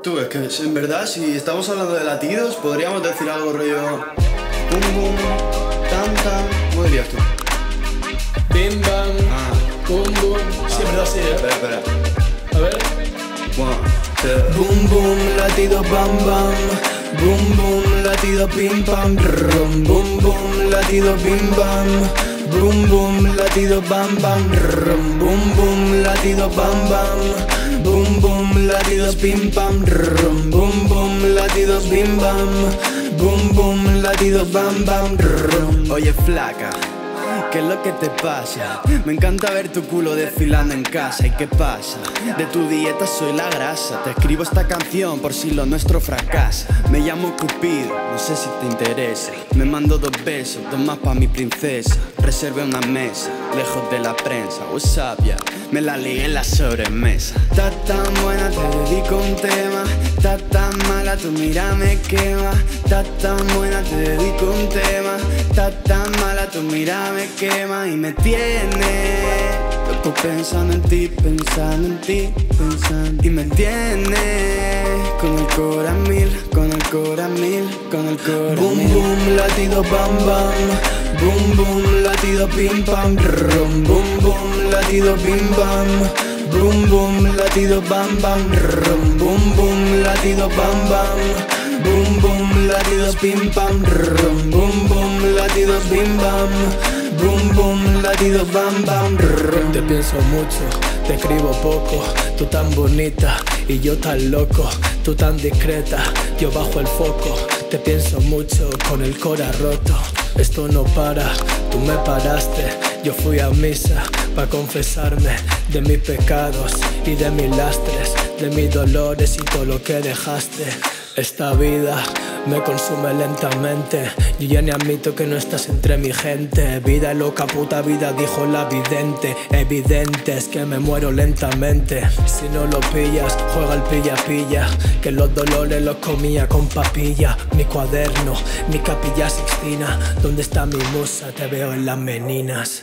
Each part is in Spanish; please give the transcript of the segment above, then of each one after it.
Tú, es que en verdad, si estamos hablando de latidos, podríamos decir algo rollo bum bum, tam tam. ¿Cómo dirías tú? Bim bam, boom boom. Sí, en verdad sí, Espera. A ver. One, two. Boom boom, latido bam bam. Boom boom, latido pim pam. Rum, boom boom, latido bim bam. Boom boom, latido bam bam. Rum, boom boom, latido bam bam. Boom boom, latidos pim pam. Rum, boom boom, latidos bim bam. Boom boom, latidos bam bam. Rum. Oye flaca, ¿qué es lo que te pasa? Me encanta ver tu culo desfilando en casa. ¿Y qué pasa? De tu dieta soy la grasa. Te escribo esta canción por si lo nuestro fracasa. Me llamo Cupido, no sé si te interesa. Me mando 2 besos, 2 más pa' mi princesa. Reservé una mesa, lejos de la prensa. What's up, yeah? Me la ligué en la sobremesa. Estás tan buena, te dedico un tema. Estás tan mala, tu mirada me quema. Estás tan buena, te dedico un tema. Estás tan mala, tu mirada me quema. Y me tiene loco pensando en ti, pensando en ti, pensando. Y me tiene con el cora mil, con el cora mil, con el cora boom, mil. Boom boom, latido bam bam. Boom boom, latido pim pam. Rum, boom boom, latido bim bam. Boom boom, latido bam bam. Rum, boom boom, latido bam bam. Boom boom, latidos pim pam. Rum, boom boom, latidos bim bam. Boom boom, latidos bam bam. Rum. Te pienso mucho, te escribo poco. Tú tan bonita y yo tan loco. Tú tan discreta, yo bajo el foco. Te pienso mucho con el cora roto. Esto no para, tú me paraste. Yo fui a misa pa' confesarme de mis pecados y de mis lastres, de mis dolores y todo lo que dejaste. Esta vida me consume lentamente. Yo ya ni admito que no estás entre mi gente. Vida loca, puta vida, dijo la vidente. Evidente es que me muero lentamente. Si no lo pillas, juega el pilla-pilla, que los dolores los comía con papilla. Mi cuaderno, mi capilla Sixtina. ¿Dónde está mi musa? Te veo en las meninas.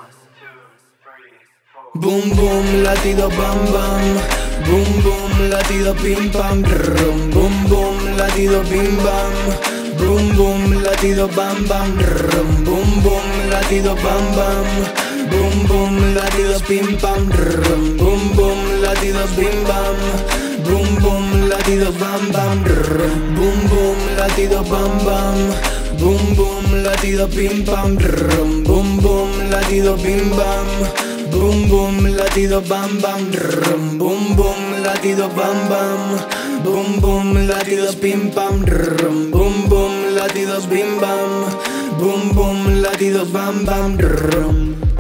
Boom boom, latido bam bam. Boom boom, latido pim pam. Rum, boom boom, latido bim bam. Boom boom, latido bam bam. Rum, boom boom, latido bam bam. Boom boom, latidos pim pam. Rum, boom boom, latidos bim bam. Boom boom, latidos bam bam. Rum, boom boom, latido bam bam. Boom boom, latido pim pam. Rum, boom boom, latido bim bam. Boom boom, latido bam bam. Rum, boom boom, latido bam bam. Boom boom, latidos pim pam. Rum, boom boom, latidos bim bam. Boom boom, latidos bam bam. Rum.